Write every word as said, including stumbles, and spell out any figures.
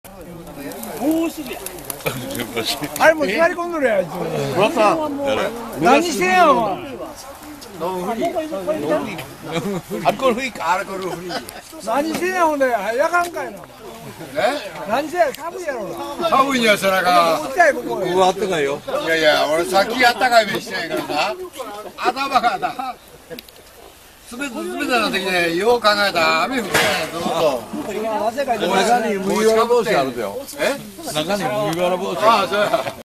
무엇이야? 아니 뭐 시가리 건드려야지. 그렇다. 何してんやお前。 알코올 흐이 알코올 흐이. 何してんやほんでやかんかいの。 네? 何してんや寒いやろ。 사부인이야 서라가. ちっちゃいここへ。 우와 뜨가요. 야야 오늘 사키 아따가 메시야 그러나. 아다바가 다. 스베 스베다 되게 요 강하다. 아미 후에 또. なぜか。 나가니 무이가라 보시 알아요? 예? 나가니 무이가라 보시. 아, 저.